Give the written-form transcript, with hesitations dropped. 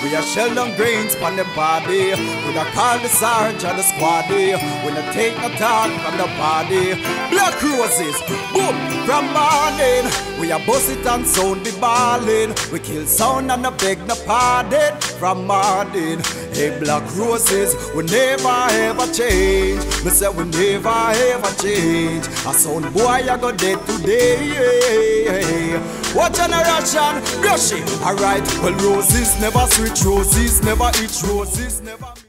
We a shell down grains on the body. We a call the sergeant and the squaddy. We a take no talk from the body. Black roses, boom, from morning. We a bust it and sound the ballin'. We kill sound and a beg no pardon from morning. Hey, black roses, we never ever change. Me say we never ever change. A sound boy I go dead today. What generation? Rushing. Alright, well roses never switch, roses never itch, roses never.